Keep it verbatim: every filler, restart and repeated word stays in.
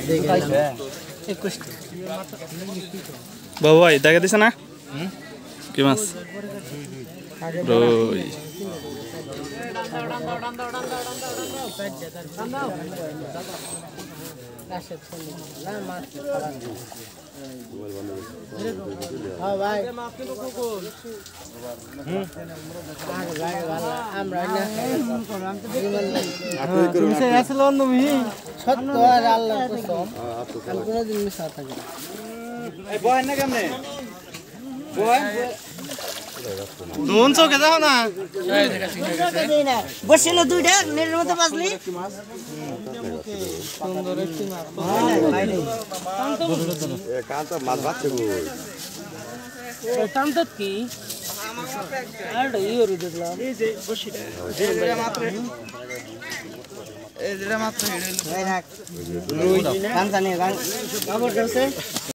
বাবু ভাই দেখা দিছে না কি মাছ রই দুন চোখে যাও না বসিল দুইটা নেটের মধ্যে বাজলি কাঁচা মাছ বাচ্চা টানতত কি আর ইওর দেখলাম এই যে বসিটা এটা মাত্র এই যেটা মাত্র হেডে রুই কান জানি কান খবর আছে